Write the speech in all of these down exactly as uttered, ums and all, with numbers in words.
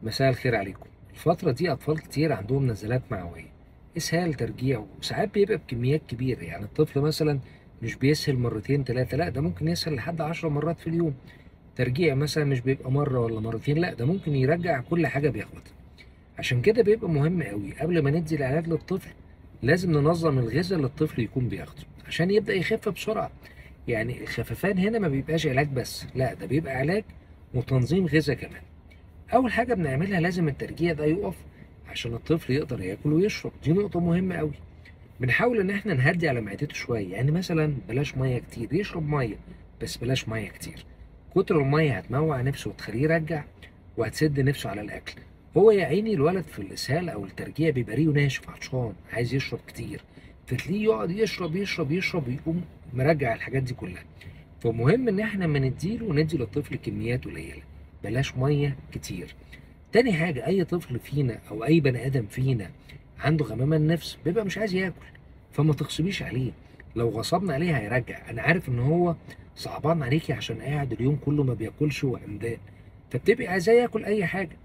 مساء الخير عليكم. الفترة دي أطفال كتير عندهم نزلات معوية، إسهال، ترجيع، وساعات بيبقى بكميات كبيرة. يعني الطفل مثلا مش بيسهل مرتين تلاتة، لا ده ممكن يسهل لحد عشر مرات في اليوم. ترجيع مثلا مش بيبقى مرة ولا مرتين، لا ده ممكن يرجع كل حاجة بياخدها. عشان كده بيبقى مهم قوي قبل ما ندي العلاج للطفل لازم ننظم الغذاء اللي الطفل يكون بياخده عشان يبدأ يخف بسرعة. يعني الخففان هنا ما بيبقاش علاج بس، لا ده بيبقى علاج وتنظيم غذاء كمان. اول حاجه بنعملها لازم الترجيع ده يقف عشان الطفل يقدر ياكل ويشرب، دي نقطه مهمه قوي. بنحاول ان احنا نهدي على معدته شويه، يعني مثلا بلاش ميه كتير، يشرب ميه بس بلاش ميه كتير. كتر الميه هتموع نفسه وتخليه يرجع وهتسد نفسه على الاكل. هو يا عيني الولد في الاسهال او الترجيع بيبقى ريه ناشف عطشان عايز يشرب كتير، فتلاقيه يقعد يشرب يشرب يشرب ويقوم مرجع الحاجات دي كلها. فمهم ان احنا ما نديله ندي للطفل كميات قليله، بلاش ميه كتير. تاني حاجة، أي طفل فينا أو أي بني آدم فينا عنده غمامة النفس بيبقى مش عايز ياكل، فما تغصبيش عليه. لو غصبنا عليه هيرجع. أنا عارف إن هو صعبان عليكي عشان قاعد اليوم كله ما بياكلش وعمدان، فبتبقي عايزاه ياكل أي حاجة.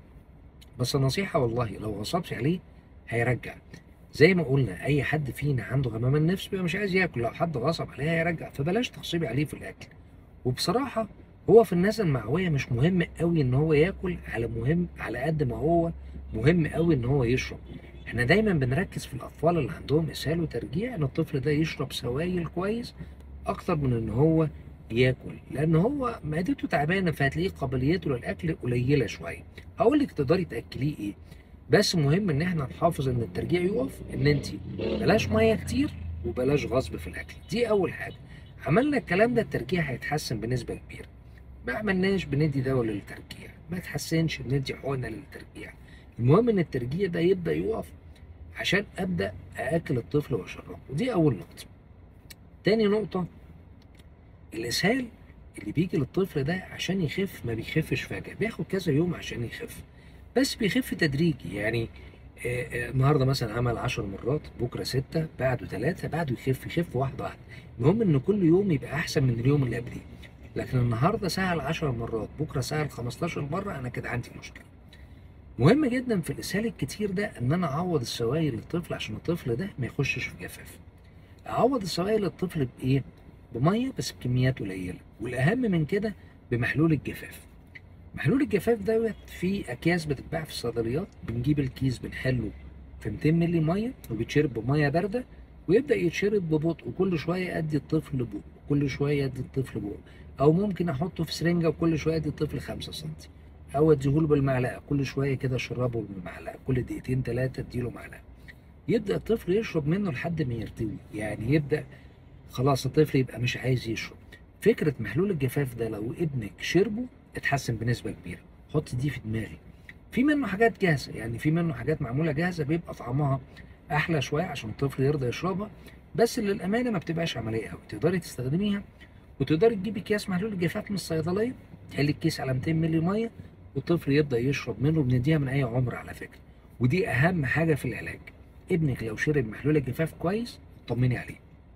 بس النصيحة والله لو غصبتي عليه هيرجع. زي ما قلنا أي حد فينا عنده غمامة النفس بيبقى مش عايز ياكل، لو حد غصب عليه هيرجع، فبلاش تغصبي عليه في الأكل. وبصراحة هو في الناس المعوية مش مهم قوي ان هو ياكل، على مهم على قد ما هو مهم قوي ان هو يشرب. احنا دايما بنركز في الاطفال اللي عندهم اسهال وترجيع ان الطفل ده يشرب سوائل كويس اكتر من ان هو ياكل، لان هو معدته تعبانه فهتلاقيه قابليته للاكل قليله شويه. هقول لك تقدري تاكليه ايه، بس مهم ان احنا نحافظ ان الترجيع يقف، ان انت بلاش ميه كتير وبلاش غصب في الاكل، دي اول حاجه. عملنا الكلام ده الترجيع هيتحسن بنسبه كبيره. ما عملناش بندي دواء للترجيع، ما تحسنش بندي حقنه للترجيع. المهم ان الترجيع ده يبدا يقف عشان ابدا ااكل الطفل واشربه، ودي اول نقطه. تاني نقطه، الاسهال اللي بيجي للطفل ده عشان يخف ما بيخفش فجاه، بياخد كذا يوم عشان يخف، بس بيخف تدريجي. يعني آه، آه، النهارده مثلا عمل عشر مرات، بكره ستة، بعده ثلاثة، بعده يخف يخف واحده واحده. المهم ان كل يوم يبقى احسن من اليوم اللي قبليه. لكن النهارده سهل عشر مرات، بكره سهل خمستاشر مره، انا كده عندي مشكله. مهم جدا في الاسهال الكتير ده ان انا اعوض السوائل للطفل عشان الطفل ده ما يخشش في جفاف. اعوض السوائل للطفل بايه؟ بميه بس بكميات قليله، والاهم من كده بمحلول الجفاف. محلول الجفاف دوت في اكياس بتتباع في الصيدليات، بنجيب الكيس بنحله في ميتين مللي ميه وبيتشرب بميه بارده، ويبدا يتشرب ببطء، وكل شويه ادي الطفل بق، كل شويه ادي الطفل بق. او ممكن احطه في سرنجه وكل شويه ادي الطفل خمسة سم، او اديهوله بالمعلقه كل شويه كده اشربه بالمعلقه، كل دقيقتين ثلاثه اديله معلقه. يبدا الطفل يشرب منه لحد ما يرتوي، يعني يبدا خلاص الطفل يبقى مش عايز يشرب. فكرة محلول الجفاف ده لو ابنك شربه اتحسن بنسبة كبيرة، حط دي في دماغي. في منه حاجات جاهزة، يعني في منه حاجات معمولة جاهزة بيبقى طعمها أحلى شوية عشان الطفل يرضى يشربها، بس للأمانة ما بتبقاش عملية أوي، تقدري تستخدميها. وتقدري تجيبي أكياس محلول الجفاف من الصيدلية، تحلي الكيس على ميتين مللي مية والطفل يبدأ يشرب منه، بنديها من أي عمر على فكرة. ودي أهم حاجة في العلاج. ابنك لو شرب محلول الجفاف كويس طمني عليه.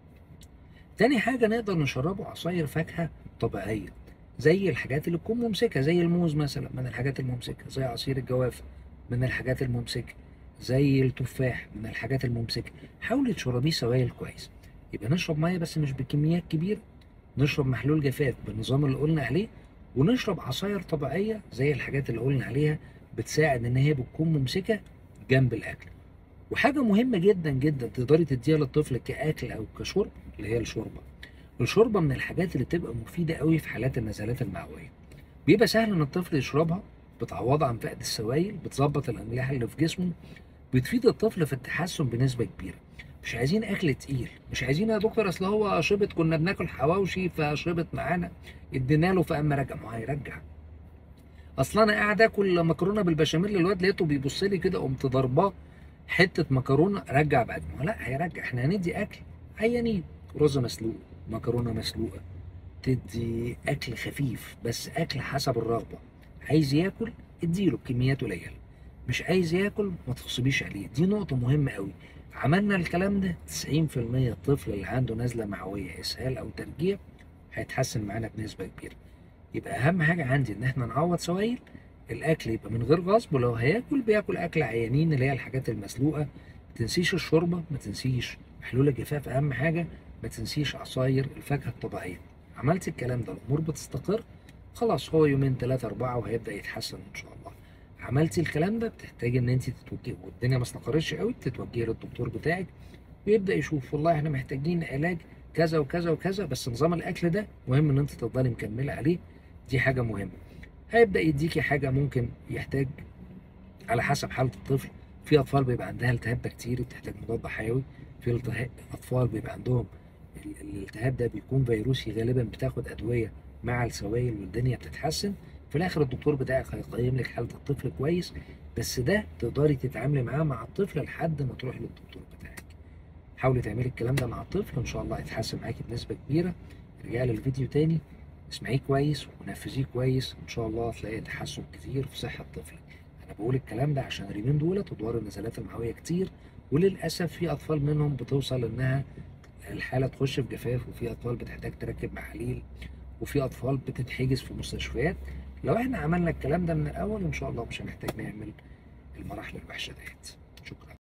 تاني حاجة، نقدر نشربه عصاير فاكهة طبيعية، زي الحاجات اللي تكون ممسكة، زي الموز مثلا من الحاجات الممسكة، زي عصير الجوافة من الحاجات الممسكة، زي التفاح من الحاجات الممسكة. حاولي تشربيه سوائل كويس. يبقى نشرب مية بس مش بكميات كبيرة، نشرب محلول جفاف بالنظام اللي قلنا عليه، ونشرب عصاير طبيعية زي الحاجات اللي قلنا عليها، بتساعد ان هي بتكون ممسكة جنب الاكل. وحاجة مهمة جدا جدا تقدري تديها للطفل كأكل أو كشرب، اللي هي الشوربة. الشوربة من الحاجات اللي بتبقى مفيدة قوي في حالات النزلات المعوية، بيبقى سهل إن الطفل يشربها، بتعوض عن فقد السوائل، بتظبط الأملاح اللي في جسمه، بتفيد الطفل في التحسن بنسبة كبيرة. مش عايزين أكل تقيل، مش عايزين يا دكتور أصل هو شبط، كنا بناكل حواوشي فشبط معانا ادينا له فقام رجع، ما هو هيرجع. اصل انا قاعد اكل مكرونه بالبشاميل، الواد لقيته بيبص لي كده قمت ضرباه حته مكرونه، رجع بعد ما هو لا هيرجع. احنا هندي اكل عيانين، رز مسلوق، مكرونه مسلوقه، تدي اكل خفيف بس اكل حسب الرغبه. عايز ياكل اديله بكميات قليله، مش عايز ياكل ما تغصبيش عليه، دي نقطه مهمه قوي. عملنا الكلام ده تسعين في المية الطفل اللي عنده نزله معويه اسهال او ترجيع هيتحسن معانا بنسبه كبيره. يبقى اهم حاجه عندي ان احنا نعوض سوائل، الاكل يبقى من غير غصب، ولو هياكل بياكل اكل عيانين اللي هي الحاجات المسلوقه. ما تنسيش الشوربه، ما تنسيش محلول الجفاف، اهم حاجه ما تنسيش عصاير الفاكهه الطبيعيه. عملت الكلام ده الامور بتستقر، خلاص هو يومين ثلاثه اربعه وهيبدا يتحسن ان شاء الله. عملتي الكلام ده بتحتاجي ان انت تتوجهي والدنيا ما استقرتش قوي، تتوجهي للدكتور بتاعك ويبدا يشوف والله احنا محتاجين علاج كذا وكذا وكذا، بس نظام الاكل ده مهم ان انت تفضلي مكمله عليه، دي حاجه مهمه. هيبدا يديكي حاجه ممكن يحتاج على حسب حاله الطفل. في اطفال بيبقى عندها التهاب بكتيري بتحتاج مضاد حيوي، في التها- اطفال بيبقى عندهم ال- الالتهاب ده بيكون فيروسي، غالبا بتاخد ادويه مع السوائل والدنيا بتتحسن. في الاخر الدكتور بتاعك هيقيم لك حاله الطفل كويس، بس ده تقدري تتعاملي معاه مع الطفل لحد ما تروحي للدكتور بتاعك. حاولي تعملي الكلام ده مع الطفل ان شاء الله هيتحسن معاكي بنسبه كبيره. ارجعي للفيديو تاني، اسمعيه كويس ونفذيه كويس، ان شاء الله هتلاقي تحسن كتير في صحه طفلك. انا بقول الكلام ده عشان اليومين دول ادوار النزلات المعويه كتير، وللاسف في اطفال منهم بتوصل انها الحاله تخش في جفاف، وفي اطفال بتحتاج تركب محاليل، وفي اطفال بتتحجز في مستشفيات. لو احنا عملنا الكلام ده من الاول ان شاء الله مش هنحتاج نعمل المراحل الوحشه ديت. شكرا.